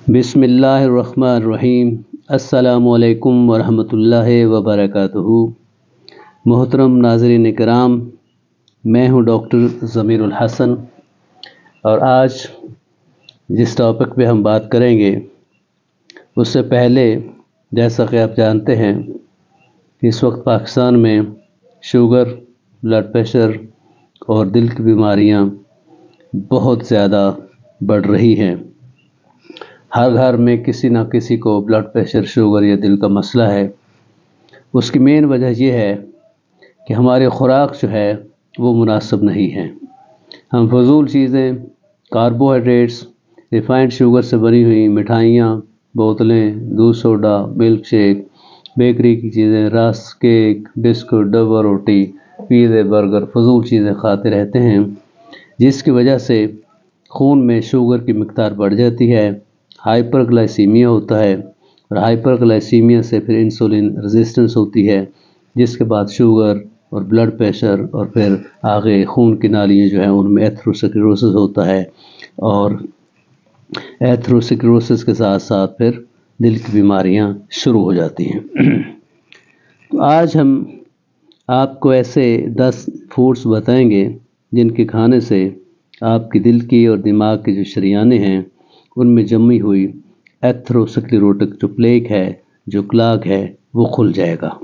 بسم اللہ الرحمن الرحیم۔ السلام علیکم ورحمۃ اللہ وبرکاتہ۔ محترم ناظرین کرام، میں ہوں ڈاکٹر ضمیر الحسن، اور آج جس ٹاپک پہ ہم بات کریں گے اس سے پہلے جیسا کہ آپ جانتے ہیں کہ اس وقت پاکستان میں شوگر، بلڈ پریشر اور دل کی بیماریاں بہت زیادہ بڑھ رہی ہیں۔ ہر گھر میں کسی نہ کسی کو بلڈ پریشر، شوگر یا دل کا مسئلہ ہے۔ اس کی مین وجہ یہ ہے کہ ہماری خوراک جو ہے وہ مناسب نہیں ہے۔ ہم فضول چیزیں، کاربوہائیڈریٹس، ریفائنڈ شوگر سے بنی ہوئی مٹھائیاں، بوتلیں، دودھ سوڈا، ملک شیک، بیکری کی چیزیں، رس، کیک، بسکٹ، ڈبہ روٹی، پیزے، برگر، فضول چیزیں کھاتے رہتے ہیں، جس کی وجہ سے خون میں شوگر کی مقدار بڑھ جاتی ہے، ہائپر گلائسیمیا ہوتا ہے، اور ہائپر گلائسیمیا سے پھر انسولین ریزسٹنس ہوتی ہے، جس کے بعد شوگر اور بلڈ پریشر، اور پھر آگے خون کی نالیاں جو ہیں ان میں ایتھروسکلیروسس ہوتا ہے، اور ایتھروسکلیروسس کے ساتھ ساتھ پھر دل کی بیماریاں شروع ہو جاتی ہیں۔ تو آج ہم آپ کو ایسے 10 فوڈس بتائیں گے جن کے کھانے سے آپ کی دل کی اور دماغ کی جو شریانیں ہیں ان میں جمی ہوئی ایتھروسکلیروٹک جو پلیک ہے، جو کلاگ ہے، وہ کھل جائے گا۔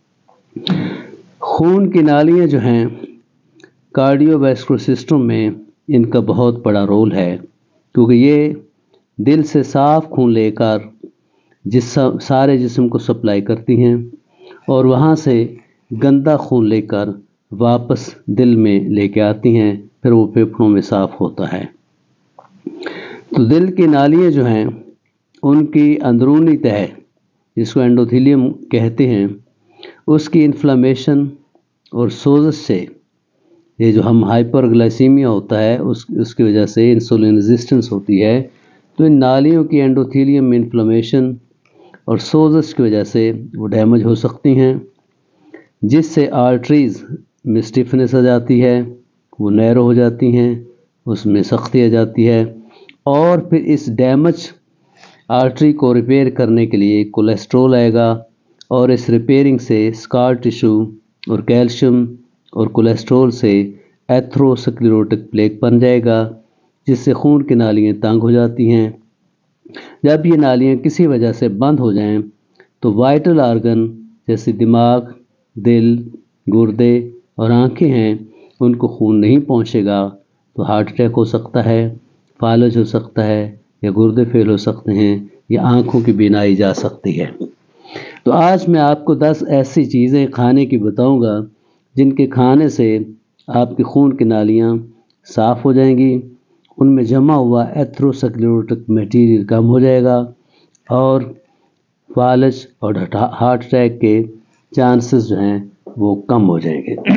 خون کی نالیاں جو ہیں کارڈیو ویسکولر سسٹم میں ان کا بہت بڑا رول ہے، کیونکہ یہ دل سے صاف خون لے کر سارے جسم کو سپلائی کرتی ہیں، اور وہاں سے گندا خون لے کر واپس دل میں لے کے آتی ہیں، پھر وہ پھیپھڑوں میں صاف ہوتا ہے۔ تو دل کی نالیاں جو ہیں ان کی اندرونی تہہ، جس کو اینڈوتھیلیم کہتے ہیں، اس کی انفلامیشن اور سوزش سے، یہ جو ہم ہائپر گلائسیمیا ہوتا ہے اس کی وجہ سے انسولین ریزسٹنس ہوتی ہے، تو ان نالیوں کی اینڈوتھیلیم میں انفلامیشن اور سوزش کی وجہ سے وہ ڈیمیج ہو سکتی ہیں، جس سے آرٹریز میں سٹفنس آ جاتی ہے، وہ نیرو ہو جاتی ہیں، اس میں سختی آ جاتی ہے، اور پھر اس ڈیمیج آرٹری کو ریپیئر کرنے کے لیے کولیسٹرول آئے گا، اور اس ریپیئرنگ سے اسکار ٹیشو اور کیلشیم اور کولیسٹرول سے ایتھروسکلیروٹک پلیک بن جائے گا، جس سے خون کی نالیاں تنگ ہو جاتی ہیں۔ جب یہ نالیاں کسی وجہ سے بند ہو جائیں تو وائٹل آرگن جیسے دماغ، دل، گردے اور آنکھیں ہیں ان کو خون نہیں پہنچے گا، تو ہارٹ اٹیک ہو سکتا ہے، فالج ہو سکتا ہے، یا گردے فیل ہو سکتے ہیں، یا آنکھوں کی بینائی جا سکتی ہے۔ تو آج میں آپ کو 10 ایسی چیزیں کھانے کی بتاؤں گا جن کے کھانے سے آپ کی خون کی نالیاں صاف ہو جائیں گی، ان میں جمع ہوا ایتھروسکلیروٹک میٹیریل کم ہو جائے گا، اور فالج اور ہارٹ اٹیک کے چانسز جو ہیں وہ کم ہو جائیں گے۔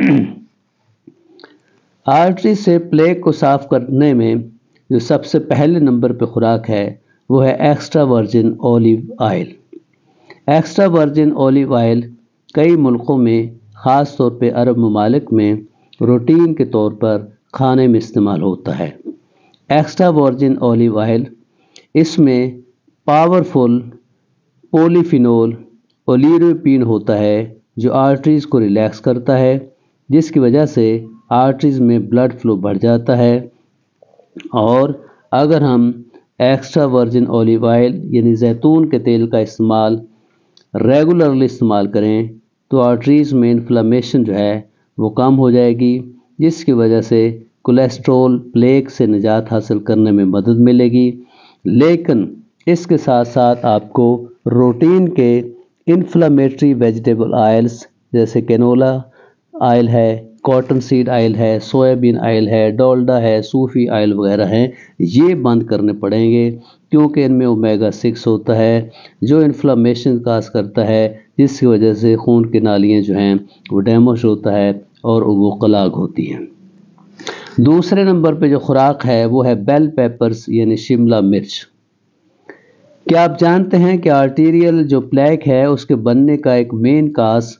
آرٹری سے پلیک کو صاف کرنے میں جو سب سے پہلے نمبر پہ خوراک ہے وہ ہے extra virgin olive oil. Extra virgin olive oil کئی ملکوں میں، خاص طور پہ عرب ممالک میں، روٹین کے طور پر کھانے میں استعمال ہوتا ہے۔ ایکسٹرا ورجن اولیو آئل، اس میں پاورفل پولی فینول اولیروپین ہوتا ہے جو آرٹریز کو ریلیکس کرتا ہے، جس کی وجہ سے آرٹریز میں بلڈ فلو بڑھ جاتا ہے، اور اگر ہم ایکسٹرا ورجن اولیو آئل یعنی زیتون کے تیل کا استعمال ریگولرلی استعمال کریں تو آرٹریز میں انفلامیشن جو ہے وہ کم ہو جائے گی، جس کی وجہ سے کولیسٹرول پلیک سے نجات حاصل کرنے میں مدد ملے گی۔ لیکن اس کے ساتھ ساتھ آپ کو روٹین کے انفلامیٹری ویجیٹیبل آئلز جیسے کینولا آئل ہے، کاٹن سیڈ آئل ہے، سویابین آئل ہے، ڈالڈا ہے، صوفی آئل وغیرہ ہیں، یہ بند کرنے پڑیں گے، کیونکہ ان میں اومیگا 6 ہوتا ہے جو انفلامیشن کاز کرتا ہے، جس کی وجہ سے خون کی نالیاں جو ہیں وہ ڈیمیج ہوتا ہے اور وہ کلاگ ہوتی ہیں۔ دوسرے نمبر پہ جو خوراک ہے وہ ہے بیل پیپرز یعنی شملہ مرچ۔ کیا آپ جانتے ہیں کہ آرٹیریل جو پلیک ہے اس کے بننے کا ایک main cause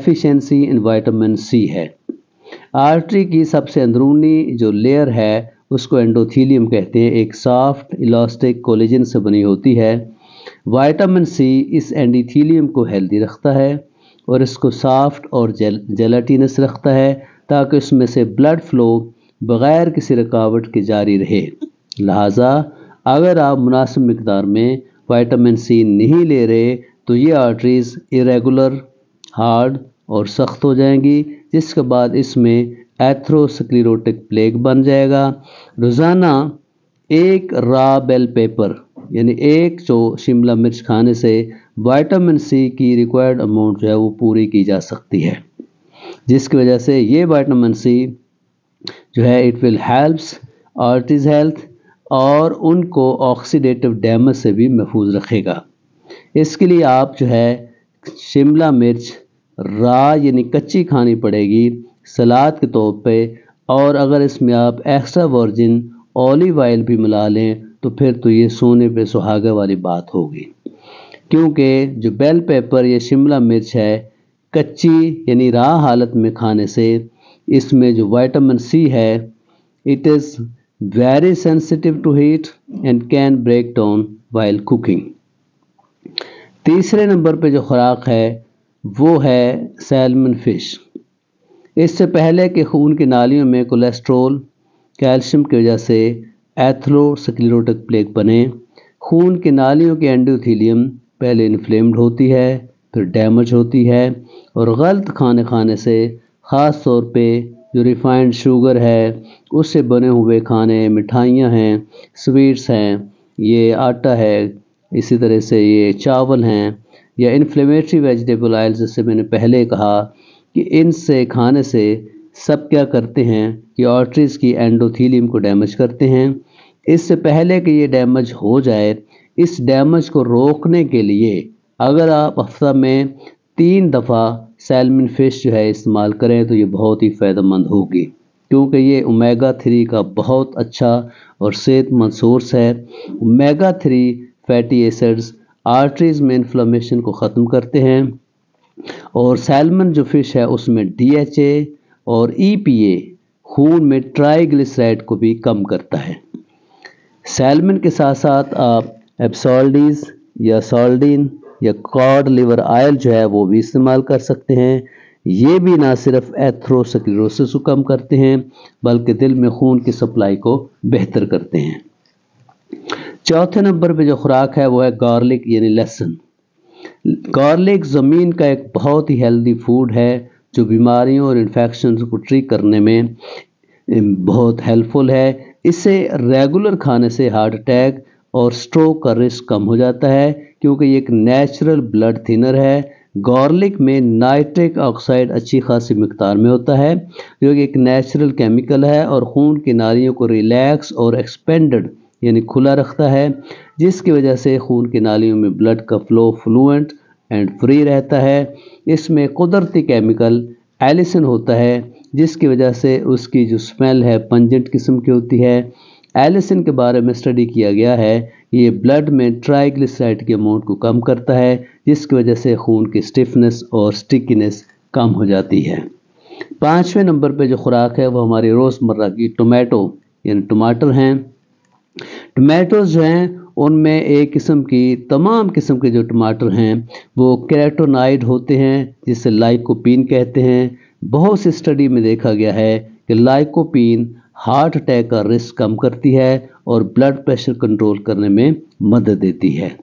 deficiency in vitamin C ہے۔ آرٹری کی سب سے اندرونی جو لیئر ہے اس کو اینڈوتھیلیم کہتے ہیں، ایک سافٹ الاسٹک کولیجن سے بنی ہوتی ہے۔ وائٹامن سی اس اینڈوتھیلیم کو ہیلدی رکھتا ہے اور اس کو سافٹ اور جیلاٹینس رکھتا ہے تاکہ اس میں سے بلڈ فلو بغیر کسی رکاوٹ کے جاری رہے۔ لہٰذا اگر آپ مناسب مقدار میں وائٹامن سی نہیں لے رہے تو یہ آرٹریز ایریگولر، ہارڈ اور سخت ہو جائیں گی، جس کے بعد اس میں ایتھروسکلیروٹک پلیگ بن جائے گا۔ روزانہ ایک را بیل پیپر یعنی ایک شملہ مرچ کھانے سے وائٹامن سی کی ریکوائرڈ اماؤنٹ جو ہے وہ پوری کی جا سکتی ہے، جس کی وجہ سے یہ وائٹامن سی جو ہے it will helps arteries health اور ان کو آکسیڈیٹو ڈیمیج سے بھی محفوظ رکھے گا۔ اس کے لیے آپ جو ہے شملہ مرچ را یعنی کچی کھانی پڑے گی سلاد کے طور پہ، اور اگر اس میں آپ ایکسٹرا ورجن اولیو آئل بھی ملا لیں تو پھر تو یہ سونے پہ سہاگا والی بات ہوگی، کیونکہ جو بیل پیپر یا شملہ مرچ ہے کچی یعنی راہ حالت میں کھانے سے اس میں جو وائٹامن سی ہے it is very sensitive to heat and can break down while cooking. تیسرے نمبر پہ جو خوراک ہے وہ ہے سیلمن فش۔ اس سے پہلے کہ خون کی نالیوں میں کولیسٹرول کیلشیم کی وجہ سے ایتھروسکلیروٹک پلیگ بنے، خون کی نالیوں کی اینڈوتھیلیم پہلے انفلیمڈ ہوتی ہے، پھر ڈیمیج ہوتی ہے، اور غلط کھانے سے خاص طور پہ جو ریفائنڈ شوگر ہے اس سے بنے ہوئے کھانے، مٹھائیاں ہیں، سویٹس ہیں، یہ آٹا ہے، اسی طرح سے یہ چاول ہیں، یا انفلیمیٹری ویجیٹیبل آئل جیسے میں نے پہلے کہا کہ ان سے کھانے سے سب کیا کرتے ہیں کہ آرٹریز کی اینڈوتھیلیم کو ڈیمیج کرتے ہیں۔ اس سے پہلے کہ یہ ڈیمیج ہو جائے، اس ڈیمیج کو روکنے کے لیے اگر آپ ہفتہ میں 3 دفعہ سیلمن فش جو ہے استعمال کریں تو یہ بہت ہی فائدہ مند ہوگی، کیونکہ یہ اومیگا 3 کا بہت اچھا اور صحت مند سورس ہے۔ اومیگا 3 فیٹی ایسڈز آرٹریز میں انفلمیشن کو ختم کرتے ہیں، اور سیلمن جو فش ہے اس میں ڈی ایچ اے اور ای پی اے خون میں ٹرائی گلیسرائڈ کو بھی کم کرتا ہے۔ سیلمن کے ساتھ ساتھ آپ ایپسالڈیز یا سالڈین یا کاڈ لیور آئل جو ہے وہ بھی استعمال کر سکتے ہیں۔ یہ بھی نہ صرف ایتھروسکلیروسس کو کم کرتے ہیں بلکہ دل میں خون کی سپلائی کو بہتر کرتے ہیں۔ چوتھے نمبر پہ جو خوراک ہے وہ ہے گارلک یعنی لہسن۔ گارلک زمین کا ایک بہت ہی ہیلدی فوڈ ہے جو بیماریوں اور انفیکشنز کو ٹریٹ کرنے میں بہت ہیلپ فل ہے۔ اسے ریگولر کھانے سے ہارٹ اٹیک اور سٹروک کا رسک کم ہو جاتا ہے، کیونکہ یہ ایک نیچرل بلڈ تھنر ہے۔ گارلک میں نائٹرک آکسائڈ اچھی خاصی مقدار میں ہوتا ہے جو کہ ایک نیچرل کیمیکل ہے اور خون کی نالیوں کو ریلیکس اور ایکسپینڈڈ یعنی کھلا رکھتا ہے، جس کی وجہ سے خون کی نالیوں میں بلڈ کا فلو فلوئنٹ اینڈ فری رہتا ہے۔ اس میں قدرتی کیمیکل ایلیسن ہوتا ہے جس کی وجہ سے اس کی جو سمیل ہے پنجنٹ قسم کی ہوتی ہے۔ ایلیسن کے بارے میں اسٹڈی کیا گیا ہے، یہ بلڈ میں ٹرائی گلیسرائڈ کے اماؤنٹ کو کم کرتا ہے جس کی وجہ سے خون کی سٹفنس اور سٹکنس کم ہو جاتی ہے۔ 5ویں نمبر پہ جو خوراک ہے وہ ہماری روزمرہ کی ٹومیٹو یعنی ٹماٹر ہیں۔ ٹمیٹوز جو ہیں ان میں ایک قسم کی تمام قسم کے جو ٹماٹر ہیں وہ کیروٹونائڈ ہوتے ہیں جسے لائکوپین کہتے ہیں۔ بہت سی اسٹڈی میں دیکھا گیا ہے کہ لائکوپین ہارٹ اٹیک کا رسک کم کرتی ہے اور بلڈ پریشر کنٹرول کرنے میں مدد دیتی ہے۔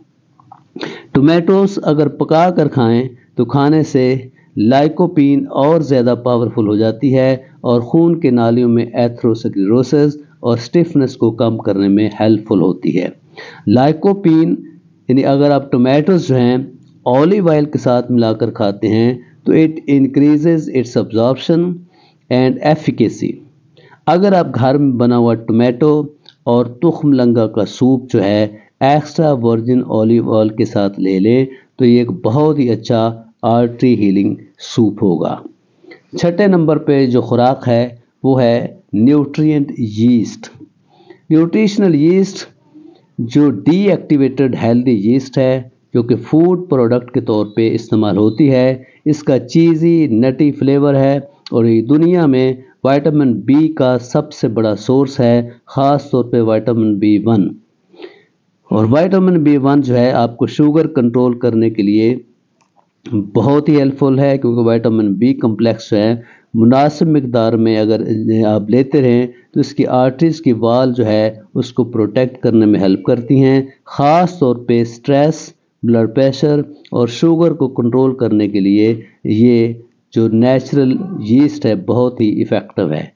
ٹمیٹوز اگر پکا کر کھائیں تو کھانے سے لائکوپین اور زیادہ پاورفل ہو جاتی ہے اور خون کے نالیوں میں ایتھروسکلیروسس اور سٹفنس کو کم کرنے میں ہیلپ فل ہوتی ہے۔ لائکوپین یعنی اگر آپ ٹمیٹوز جو ہیں اولیو آئل کے ساتھ ملا کر کھاتے ہیں تو it increases its absorption and efficacy. اگر آپ گھر میں بنا ہوا ٹمیٹو اور تخم لنگا کا سوپ جو ہے ایکسٹرا ورجن اولیو آئل کے ساتھ لے لیں تو یہ ایک بہت ہی اچھا آرٹری ہیلنگ سوپ ہوگا۔ 6 نمبر پہ جو خوراک ہے وہ ہے نیوٹرینٹ ییسٹ۔ نیوٹریشنل ییسٹ جو ڈی ایکٹیویٹڈ ہیلدی ییسٹ ہے جو کہ فوڈ پروڈکٹ کے طور پہ استعمال ہوتی ہے۔ اس کا چیزی نٹی فلیور ہے اور یہ دنیا میں विटामिन बी का सबसे बड़ा सोर्स है, ख़ास तौर पे विटामिन बी1। और विटामिन बी1 जो है आपको शुगर कंट्रोल करने के लिए बहुत ही हेल्पफुल है, क्योंकि विटामिन बी कम्प्लेक्स जो है मुनासिब मिकदार में अगर आप लेते रहें तो इसकी आर्टरीज़ की वाल जो है उसको प्रोटेक्ट करने में हेल्प करती हैं। ख़ास तौर पे स्ट्रेस, ब्लड प्रेशर और शुगर को कंट्रोल करने के लिए ये जो नेचुरल यीस्ट है बहुत ही इफ़ेक्टिव है।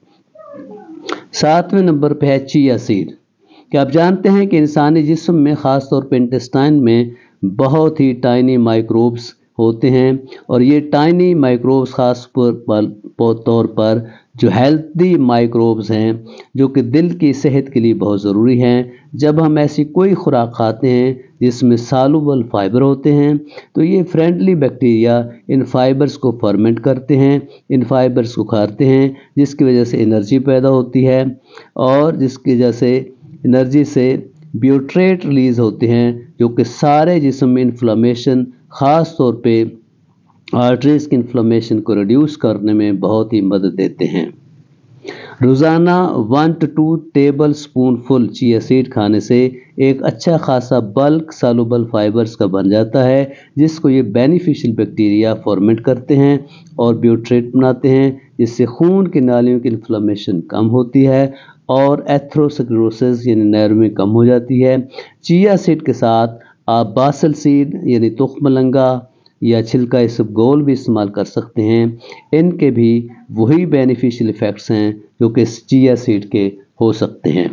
7वें नंबर पे है चिया सीड। क्या आप जानते हैं कि इंसानी जिस्म में ख़ास तौर पे इंटेस्टाइन में बहुत ही टाइनी माइक्रोब्स होते हैं, और ये टाइनी माइक्रोब्स ख़ास तौर पर जो हेल्दी माइक्रोब्स हैं जो कि दिल की सेहत के लिए बहुत ज़रूरी हैं। जब हम ऐसी कोई खुराक खाते हैं जिसमें सालुबल फाइबर होते हैं तो ये फ्रेंडली बैक्टीरिया इन फाइबर्स को फर्मेंट करते हैं, इन फाइबर्स को खाते हैं, जिसकी वजह से एनर्जी पैदा होती है, और जिसकी वजह से एनर्जी से ब्यूट्रेट रिलीज़ होते हैं जो कि सारे जिस्म में इन्फ्लेमेशन, ख़ास तौर पे आर्टरीज़ की इन्फ्लेमेशन को रिड्यूस करने में बहुत ही मदद देते हैं। रोज़ाना 1 to 2 tablespoon full chia seed खाने से एक अच्छा खासा बल्क सालुबल फाइबर्स का बन जाता है, जिसको ये बेनिफिशियल बैक्टीरिया फॉर्मेट करते हैं और ब्यूट्रेट बनाते हैं, जिससे खून की नालियों की इन्फ्लेमेशन कम होती है और एथेरोस्क्लेरोसिस यानी नैरोमी कम हो जाती है। चिया सीड के साथ आप बासल सीड यानी तुखमलंगा या छिलका इसबगोल भी इस्तेमाल कर सकते हैं। इनके भी वही बेनिफिशियल इफ़ेक्ट्स हैं जो कि चिया सीड के हो सकते हैं।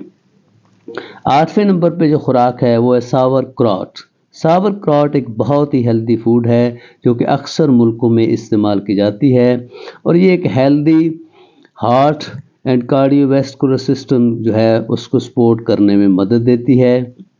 8वें नंबर पे जो खुराक है वो है सावर क्रॉट। सावर क्रॉट एक बहुत ही हेल्दी फूड है जो कि अक्सर मुल्कों में इस्तेमाल की जाती है, और ये एक healthy heart and cardiovascular system जो है उसको सपोर्ट करने में मदद देती है।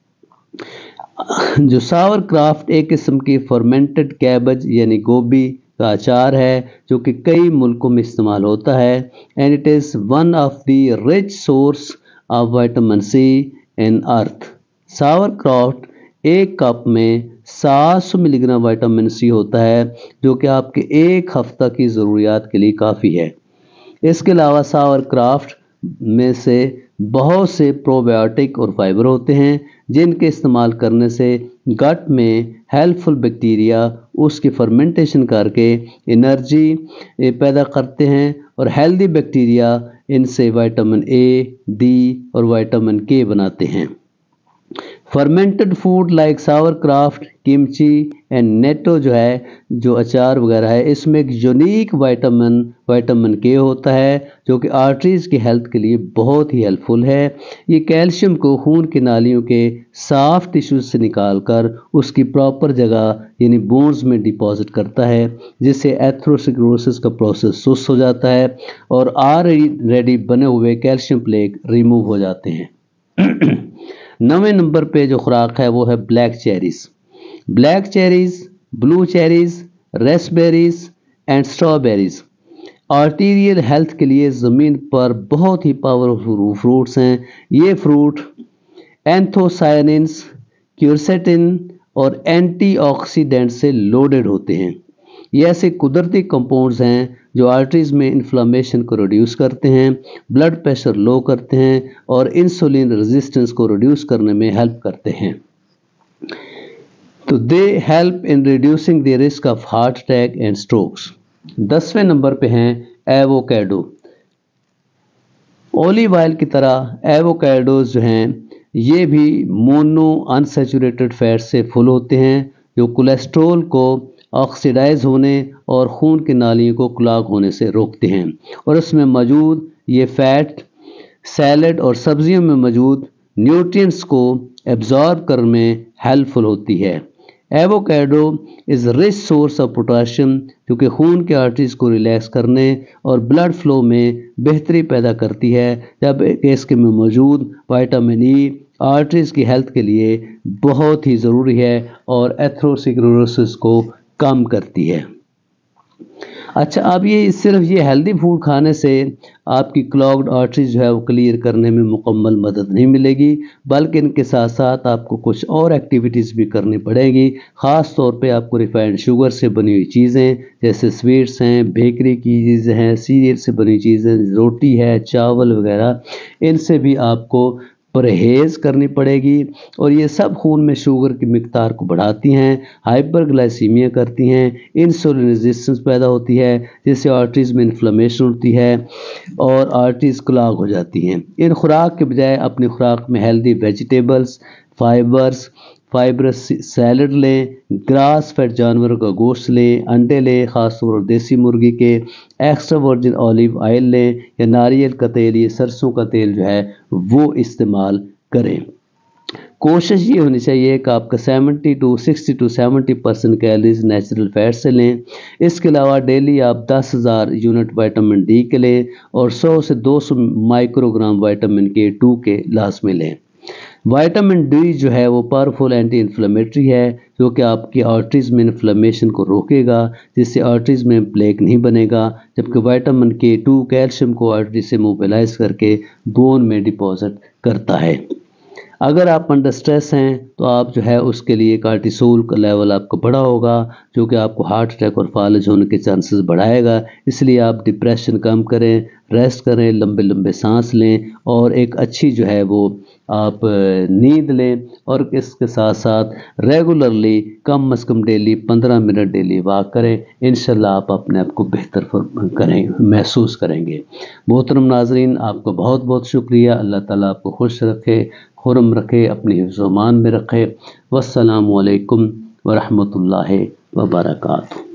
जो सावर क्राफ्ट एक किस्म की फर्मेंटेड कैबेज यानी गोभी का अचार है जो कि कई मुल्कों में इस्तेमाल होता है, and it is one of the rich source of vitamin C in earth. Sauerkraut एक कप में 700 मिलीग्राम विटामिन सी होता है जो कि आपके एक हफ्ता की ज़रूरियात के लिए काफ़ी है। इसके अलावा सावर क्राफ्ट में से बहुत से प्रोबायोटिक और फाइबर होते हैं जिनके इस्तेमाल करने से गट में हेल्पफुल बैक्टीरिया उसकी फर्मेंटेशन करके एनर्जी पैदा करते हैं, और हेल्दी बैक्टीरिया इनसे विटामिन ए, डी और विटामिन के बनाते हैं। Fermented food like sauerkraut, kimchi and natto जो है जो अचार वगैरह है, इसमें एक यूनिक विटामिन के होता है जो कि आर्टरीज़ की हेल्थ के लिए बहुत ही हेल्पफुल है। ये कैल्शियम को खून की नालियों के साफ टिश्यूज से निकालकर उसकी प्रॉपर जगह यानी बोन्स में डिपॉजिट करता है, जिससे एथेरोस्क्लेरोसिस का प्रोसेस सुस्त हो जाता है और ऑलरेडी बने हुए कैल्शियम प्लेक रिमूव हो जाते हैं। 9वें नंबर पे जो खुराक है वो है black cherries. Black cherries, blue cherries, raspberries and strawberries arterial health के लिए ज़मीन पर बहुत ही पावरफुल फ्रूट्स हैं। ये फ्रूट एंथोसायनिन्स, क्यूरसेटिन और एंटीऑक्सीडेंट से लोडेड होते हैं। ये ऐसे कुदरती कंपाउंड्स हैं जो आर्टरीज़ में इन्फ्लेमेशन को रिड्यूस करते हैं, ब्लड प्रेशर लो करते हैं और इंसुलिन रेजिस्टेंस को रिड्यूस करने में हेल्प करते हैं। तो they help in reducing the risk of heart attack and strokes. 10वें नंबर पे हैं एवोकेडो। ओलिव ऑयल की तरह एवोकेडोज जो हैं ये भी मोनो अनसैचुरेटेड फैट से फुल होते हैं जो कोलेस्ट्रॉल को ऑक्सीडाइज होने और खून की नालियों को क्लॉग होने से रोकते हैं, और उसमें मौजूद ये फैट सैलड और सब्जियों में मौजूद न्यूट्रिएंट्स को एब्जॉर्ब करने में हेल्पफुल होती है। Avocado is rich source of potassium जो कि खून के आर्टरीज को रिलैक्स करने और ब्लड फ्लो में बेहतरी पैदा करती है, जब इसके में मौजूद विटामिन ई आर्टरीज की हेल्थ के लिए बहुत ही ज़रूरी है और एथेरोस्क्लेरोसिस को कम करती है। اچھا، اب یہ صرف یہ ہیلدی فوڈ کھانے سے آپ کی کلاگڈ آرٹریز جو ہے وہ کلیئر کرنے میں مکمل مدد نہیں ملے گی، بلکہ ان کے ساتھ ساتھ آپ کو کچھ اور ایکٹیویٹیز بھی کرنی پڑے گی۔ خاص طور پہ آپ کو ریفائنڈ شوگر سے بنی ہوئی چیزیں جیسے سویٹس ہیں، بیکری کی چیزیں ہیں، سیریل سے بنی چیزیں، روٹی ہے، چاول وغیرہ، ان سے بھی آپ کو پرہیز کرنی پڑے گی، اور یہ سب خون میں شوگر کی مقدار کو بڑھاتی ہیں، ہائپر گلائسیمیا کرتی ہیں، انسولین ریزسٹنس پیدا ہوتی ہے، جس سے آرٹریز میں انفلیمیشن ہوتی ہے اور آرٹریز کلاگ ہو جاتی ہیں۔ ان خوراک کے بجائے اپنی خوراک میں ہیلدی ویجیٹیبلز، فائبرس سیلڈ لیں، گراس فیڈ جانوروں کا گوشت لیں، انڈے لیں، خاص طور پر دیسی مرغی کے، ایکسٹرا ورجن اولیو آئل لیں یا ناریل کا تیل یا سرسوں کا تیل جو ہے وہ استعمال کریں۔ کوشش یہ ہونی چاہیے کہ آپ کا 60 to 70% کیلریز نیچرل فیٹ سے لیں۔ اس کے علاوہ ڈیلی آپ 10,000 یونٹ وائٹامن ڈی کے لیں اور 100 سے 200 مائکرو گرام وائٹامن K2 کے لازمی لیں۔ وائٹامن ڈی جو ہے وہ پاورفل اینٹی انفلیمیٹری ہے، جو کہ آپ کی آرٹریز میں انفلیمیشن کو روکے گا، جس سے آرٹریز میں پلیک نہیں بنے گا، جبکہ وائٹامن K2 کیلشیم کو آرٹری سے موبیلائز کر کے بون میں ڈپازٹ کرتا ہے۔ اگر آپ انڈر سٹریس ہیں تو آپ جو ہے اس کے لیے کارٹیسول کا لیول آپ کو بڑا ہوگا، جو کہ آپ کو ہارٹ اٹیک اور فالج ہونے کے چانسز بڑھائے گا۔ اس لیے آپ ڈپریشن کم کریں، ریسٹ کریں، لمبے لمبے سانس لیں، اور ایک اچھی جو ہے وہ آپ نیند لیں، اور اس کے ساتھ ساتھ ریگولرلی کم از کم ڈیلی 15 منٹ ڈیلی واک کریں۔ انشاءاللہ آپ اپنے آپ کو بہتر محسوس کریں گے۔ محترم ناظرین، آپ کو بہت بہت شکریہ۔ اللہ تعالیٰ آپ کو خوش رکھے، خرم رکھے، اپنی حفظ و امان میں رکھے۔ والسلام علیکم ورحمۃ اللہ وبرکاتہ۔